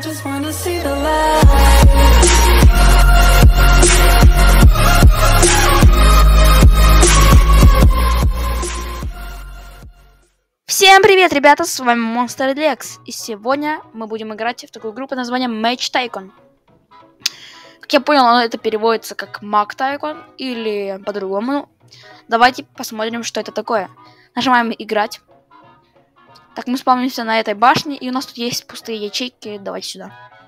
just wanna see the light. Всем привет, ребята, с вами Monster Lex, и сегодня мы будем играть в такую игру под названием Match Tycoon. Как я понял, это переводится как Mag Tycoon или по-другому. Давайте посмотрим, что это такое. Нажимаем играть. Так, мы спавнимся на этой башне, и у нас тут есть пустые ячейки. Давайте сюда.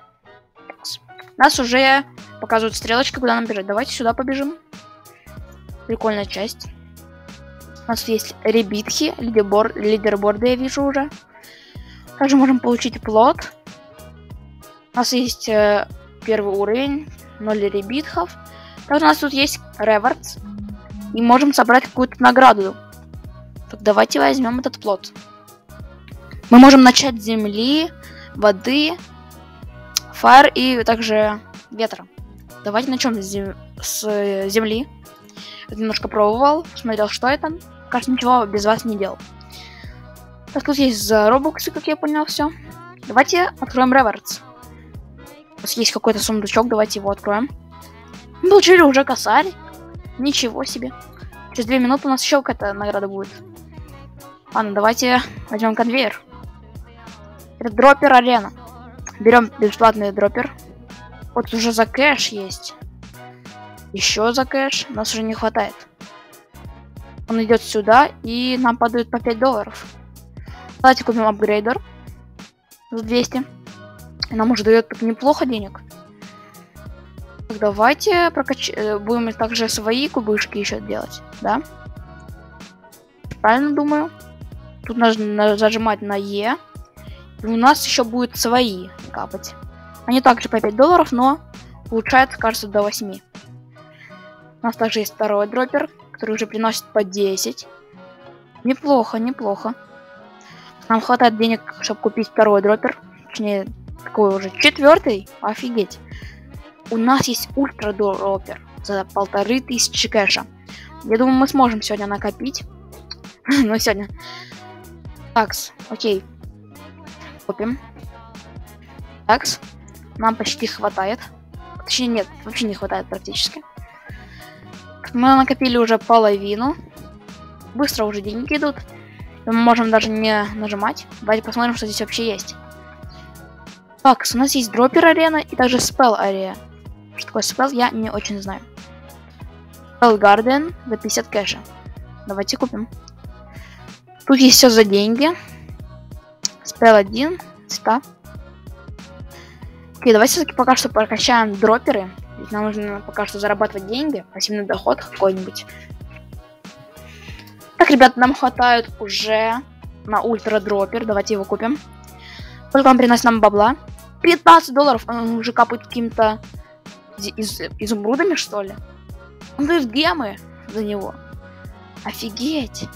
Нас уже показывают стрелочки, куда нам бежать. Давайте сюда побежим. Прикольная часть. У нас есть ребитки, лидерборды я вижу уже. Также можем получить плот. У нас есть первый уровень, 0 ребитков. Также у нас тут есть ревордс. И можем собрать какую-то награду. Так, давайте возьмем этот плот. Мы можем начать с земли, воды, фаер и также ветра. Давайте начнем с земли. Я немножко пробовал, посмотрел, что это. Кажется, ничего без вас не делал. Так, тут есть робоксы, как я понял, все. Давайте откроем ревордс. У нас есть какой-то сундучок, давайте его откроем. Мы получили уже косарь. Ничего себе. Через 2 минуты у нас еще какая-то награда будет. Ладно, давайте возьмем конвейер. Это дроппер арена. Берем бесплатный дроппер. Вот уже за кэш есть. Еще за кэш. Нас уже не хватает. Он идет сюда, и нам падают по $5. Давайте купим апгрейдер за 200. И нам уже дает так неплохо денег. Так, давайте будем также свои кубышки еще делать, да? Правильно думаю. Тут нужно зажимать на Е. И у нас еще будут свои капать. Они также по $5, но улучшают, кажется, до 8. У нас также есть второй дроппер, который уже приносит по 10. Неплохо, неплохо. Нам хватает денег, чтобы купить второй дроппер. Точнее, такой уже четвертый. Офигеть. У нас есть ультра дроппер за 1500 кэша. Я думаю, мы сможем сегодня накопить. Но сегодня. Такс, окей. Купим. Такс. Нам почти хватает. Точнее, нет, вообще не хватает практически. Мы накопили уже половину. Быстро уже деньги идут. Мы можем даже не нажимать. Давайте посмотрим, что здесь вообще есть. Так, у нас есть дроппер арена и также спел арена. Что такое спел, я не очень знаю. Spell Garden за 50 кэша. Давайте купим. Тут есть все за деньги. Спел 1, 100. Окей, давайте все-таки пока что прокачаем дропперы. Ведь нам нужно пока что зарабатывать деньги, пассивный доход какой-нибудь. Так, ребят, нам хватает уже на ультра дроппер. Давайте его купим. Сколько он приносит нам бабла? $15. Он уже капает каким-то изумрудами, что ли? Он дает гемы за него. Офигеть.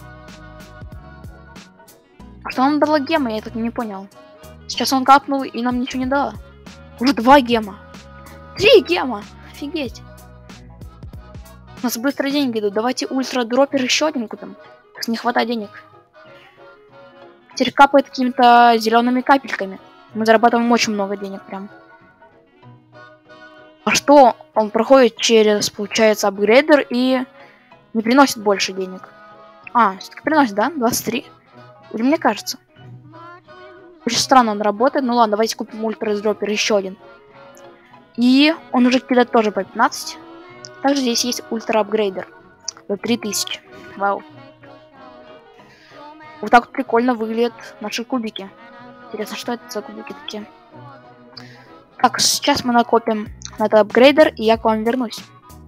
А что он дала гемы? Я так не понял. Сейчас он капнул и нам ничего не дало. Уже 2 гема. 3 гема! Офигеть! У нас быстро деньги идут. Давайте ультра дроппер еще один купим. Не хватает денег. Теперь капает какими-то зелеными капельками. Мы зарабатываем очень много денег прям. А что? Он проходит через, получается, апгрейдер и не приносит больше денег. А, все-таки приносит, да? 23? Или мне кажется? Очень странно он работает. Ну ладно, давайте купим ультра дроппер еще один. И он уже кидает тоже по 15. Также здесь есть ультра апгрейдер за 3000. Вау. Вот так вот прикольно выглядят наши кубики. Интересно, что это за кубики такие? Так, сейчас мы накопим на этот апгрейдер, и я к вам вернусь.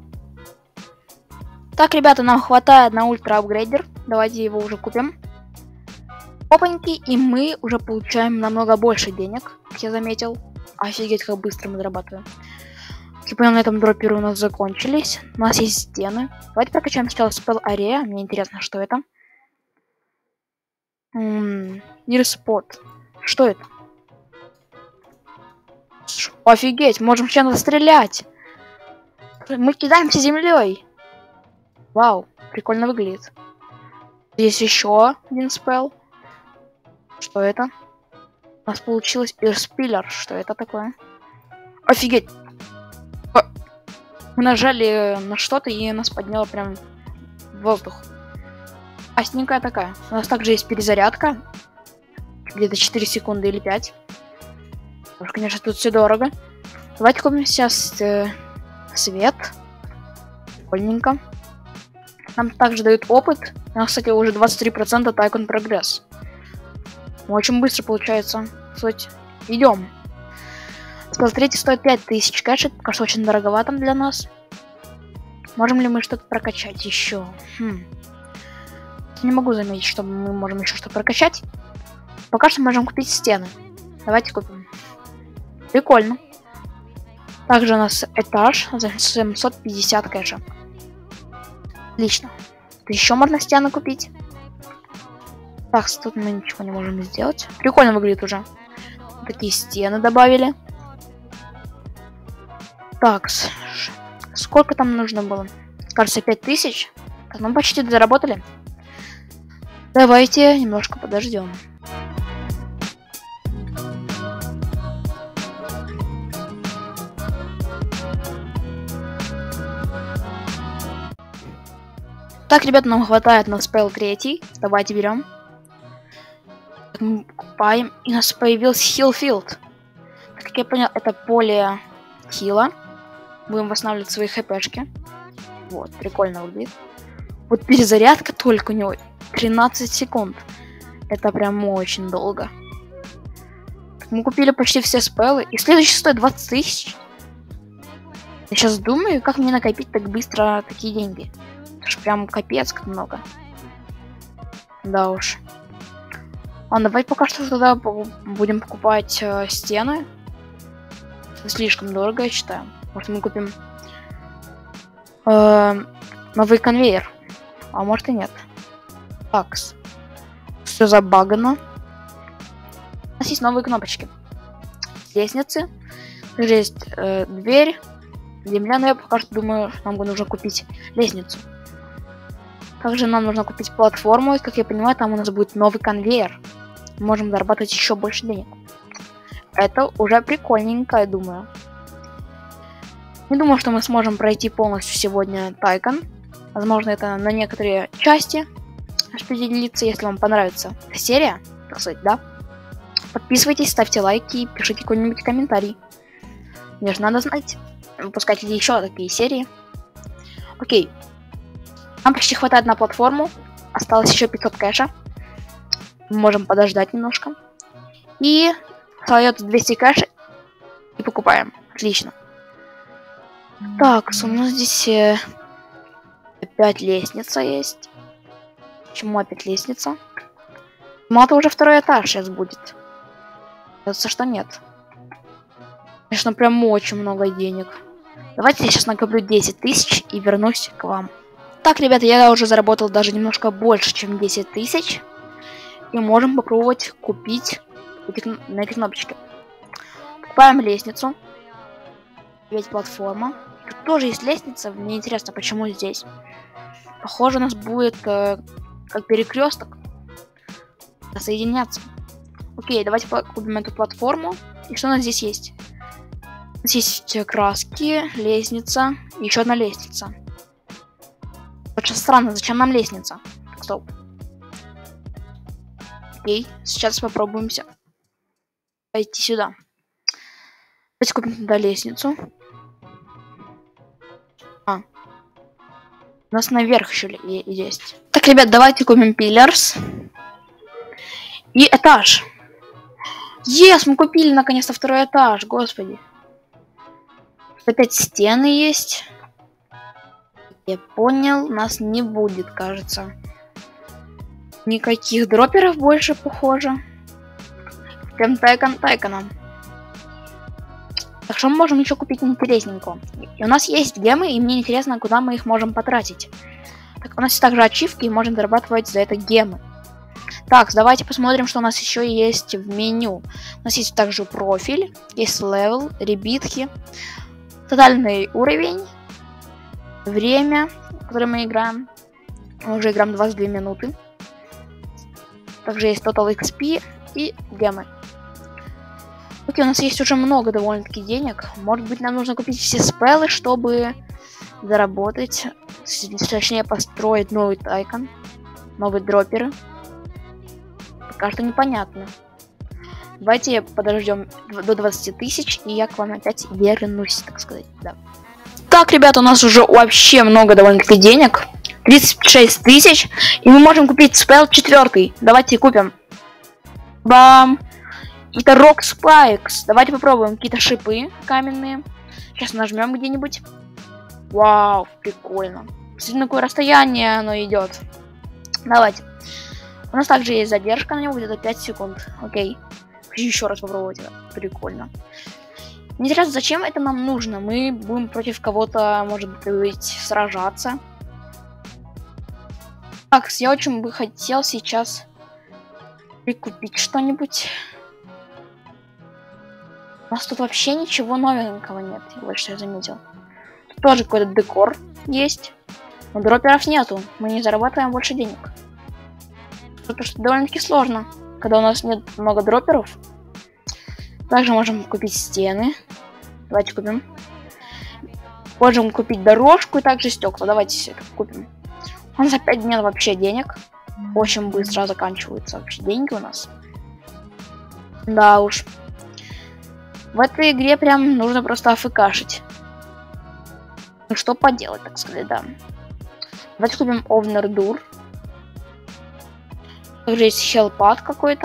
Так, ребята, нам хватает на ультра апгрейдер. Давайте его уже купим. Опаньки, и мы уже получаем намного больше денег, как я заметил. Офигеть, как быстро мы зарабатываем. Я понял, на этом дропперы у нас закончились. У нас есть стены. Давайте прокачаем сначала спел арена. Мне интересно, что это. Нирспот. Что это? Офигеть, можем чем-то стрелять. Мы кидаемся землей. Вау, прикольно выглядит. Здесь еще один спел. Что это? У У нас получилось Ирспиллер. Что это такое? Офигеть! Мы нажали на что-то, и нас подняло прям в воздух. Асненькая такая. У нас также есть перезарядка. Где-то 4 секунды или 5. Потому что, конечно, тут все дорого. Давайте купим сейчас свет. Прикольненько. Нам также дают опыт. У нас, кстати, уже 23% Tycoon прогресс. Очень быстро получается. Кстати, идем. Смотрите, стоит 5000 кэш. Это пока что очень дороговато для нас. Можем ли мы что-то прокачать еще? Не могу заметить, что мы можем еще что-то прокачать. Пока что можем купить стены. Давайте купим. Прикольно. Также у нас этаж за 750 кэша. Отлично. Еще можно стены купить. Так, тут мы ничего не можем сделать. Прикольно выглядит уже. Такие стены добавили. Так, сколько там нужно было? Кажется, 5000. Так, ну почти заработали. Давайте немножко подождем. Так, ребята, нам хватает на спел 3. Давайте берем. Мы покупаем. И у нас появился хилфилд. Как я понял, это поле хила. Будем восстанавливать свои хпшки. Вот, прикольно выглядит. Вот перезарядка только у него 13 секунд. Это прям очень долго. Мы купили почти все спеллы. И следующий стоит 20 тысяч. Я сейчас думаю, как мне накопить так быстро такие деньги. Это ж прям капец как много. Да уж. Ладно, давай пока что тогда будем покупать стены. Это слишком дорого, я считаю. Может, мы купим новый конвейер. А может и нет. Такс. Все забагано. У нас есть новые кнопочки. Лестницы. Также есть дверь. Земля, но я пока что думаю, нам нужно купить лестницу. Также нам нужно купить платформу. И, как я понимаю, там у нас будет новый конвейер. Мы можем зарабатывать еще больше денег. Это уже прикольненько, я думаю. Не думаю, что мы сможем пройти полностью сегодня Tycoon. Возможно, это на некоторые части распределиться, если вам понравится эта серия. Так сказать, да? Подписывайтесь, ставьте лайки и пишите какой-нибудь комментарий. Мне же надо знать, выпускать ли еще такие серии. Окей. Нам почти хватает на платформу. Осталось еще 500 кэша. Мы можем подождать немножко. И остается 200 кэша. И покупаем. Отлично. Так, у нас здесь опять лестница есть. Почему опять лестница? Ну, это уже второй этаж сейчас будет. Кажется, что нет. Конечно, прям очень много денег. Давайте я сейчас накоплю 10 тысяч и вернусь к вам. Так, ребята, я уже заработал даже немножко больше, чем 10 тысяч. И можем попробовать купить на эти кнопочки. Покупаем лестницу. Ведь платформа. Тут тоже есть лестница. Мне интересно, почему здесь. Похоже, у нас будет как перекресток соединяться. Окей, давайте купим эту платформу. И что у нас здесь есть? У нас есть краски, лестница, еще одна лестница. Очень странно, зачем нам лестница? Стоп. Окей, сейчас попробуемся пойти сюда. Давайте купим туда лестницу. У нас наверх еще есть. Так, ребят, давайте купим пиллерс. И этаж. Ес, мы купили наконец-то второй этаж, господи. Опять стены есть. Я понял, нас не будет, кажется. Никаких дроперов больше, похоже. Прям тайконом. Так что мы можем еще купить интересненького. И у нас есть гемы, и мне интересно, куда мы их можем потратить. Так, у нас есть также ачивки, и можем зарабатывать за это гемы. Так, давайте посмотрим, что у нас еще есть в меню. У нас есть также профиль, есть левел, ребитки, тотальный уровень, время, которое мы играем. Мы уже играем 22 минуты. Также есть Total XP и гемы. Окей, у нас есть уже много довольно-таки денег. Может быть, нам нужно купить все спеллы, чтобы заработать, точнее построить новый тайкон, новые дроперы. Пока что непонятно. Давайте подождем до 20 тысяч, и я к вам опять вернусь, так сказать, да. Так, ребята, у нас уже вообще много довольно-таки денег. 36 тысяч, и мы можем купить спелл 4. Давайте купим. Бам! Это Rock Spikes. Давайте попробуем какие-то шипы каменные. Сейчас нажмем где-нибудь. Вау, прикольно. Смотрите, на какое расстояние оно идет. Давайте. У нас также есть задержка на него, где-то 5 секунд. Окей. Хочу еще раз попробовать это. Прикольно. Интересно, зачем это нам нужно? Мы будем против кого-то, может быть, сражаться. Так, я очень бы хотел сейчас прикупить что-нибудь. У нас тут вообще ничего новенького нет, вот что я заметил. Тут тоже какой-то декор есть, но дроперов нету, мы не зарабатываем больше денег. Потому что довольно-таки сложно, когда у нас нет много дроперов. Также можем купить стены. Давайте купим. Можем купить дорожку и также стекла. Давайте все это купим. У нас опять нет вообще денег. Очень быстро заканчиваются вообще деньги у нас. Да уж. В этой игре прям нужно просто афкашить. Ну что поделать, так сказать, да. Давайте купим Овнердур. Также есть Хелпад какой-то.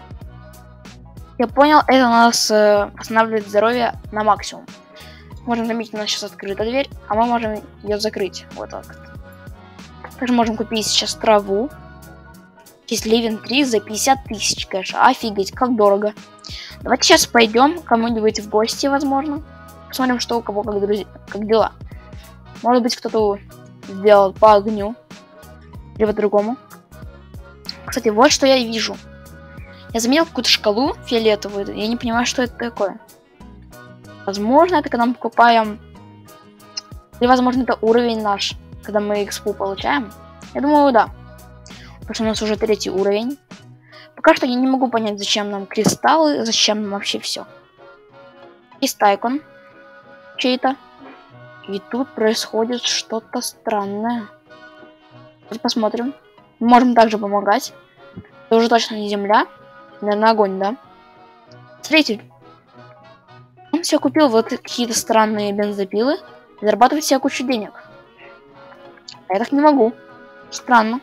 Я понял, это у нас восстанавливает здоровье на максимум. Можем заметить, у нас сейчас открыта дверь, а мы можем ее закрыть. Вот так. Также можем купить сейчас траву. Есть Living 3 за 50 тысяч, конечно. Офигеть, как дорого. Давайте сейчас пойдем кому-нибудь в гости, возможно. Посмотрим, что у кого как дела. Может быть, кто-то сделал по огню. Или по-другому. Кстати, вот что я вижу. Я заметил какую-то шкалу фиолетовую. Я не понимаю, что это такое. Возможно, это когда мы покупаем... Или, возможно, это уровень наш. Когда мы экспу получаем. Я думаю, да. Потому что у нас уже 3-й уровень. Пока что я не могу понять, зачем нам кристаллы, зачем нам вообще все. Есть тайкон чей-то. И тут происходит что-то странное. Давайте посмотрим. Мы можем также помогать. Это уже точно не земля. Наверное, огонь, да? Смотрите. Он все купил вот какие-то странные бензопилы. И зарабатывает себе кучу денег. А я так не могу. Странно.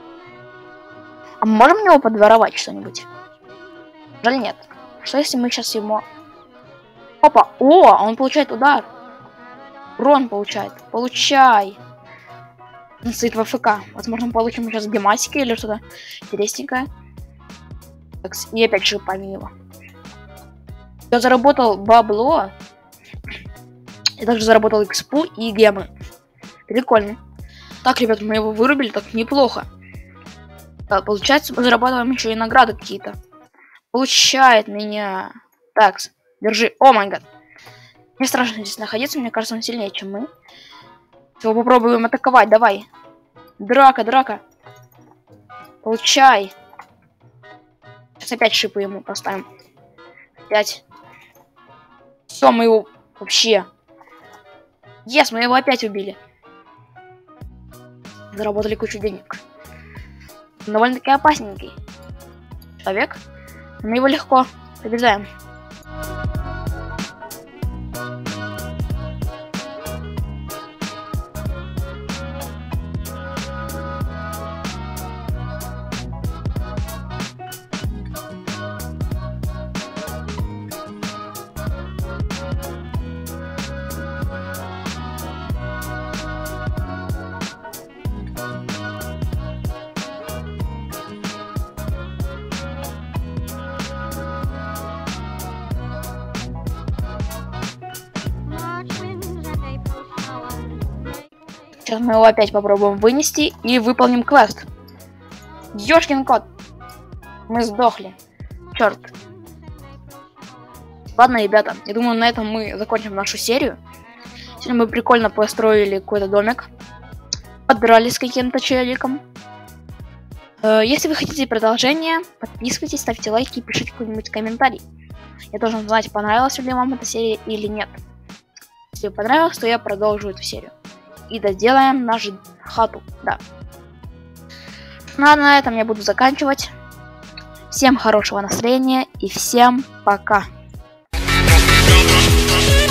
А мы можем у него подворовать что-нибудь? Жаль, нет. Что если мы сейчас ему... Опа! О, он получает удар. Урон получает. Получай. Он стоит в АФК. Возможно, мы получим сейчас гематики или что-то интересненькое. Так, и опять шипами его. Я заработал бабло. Я также заработал экспу и гемы. Прикольно. Так, ребят, мы его вырубили, так неплохо. Получается, мы зарабатываем еще и награды какие-то. Получает меня. Так, держи. О май гад. Мне страшно здесь находиться, мне кажется, он сильнее, чем мы. Все, попробуем атаковать, давай. Драка, драка. Получай. Сейчас опять шипы ему поставим. Опять. Все, мы его вообще... Yes, мы его опять убили. Заработали кучу денег. Довольно-таки опасненький человек. Мы его легко побеждаем. Сейчас мы его опять попробуем вынести и выполним квест. Ёшкин кот. Мы сдохли. Черт. Ладно, ребята, я думаю, на этом мы закончим нашу серию. Сегодня мы прикольно построили какой-то домик. Подрались с каким-то челиком. Если вы хотите продолжение, подписывайтесь, ставьте лайки и пишите какой-нибудь комментарий. Я должен знать, понравилась ли вам эта серия или нет. Если понравилось, то я продолжу эту серию. И доделаем нашу хату, да. Ну а на этом я буду заканчивать. Всем хорошего настроения и всем пока.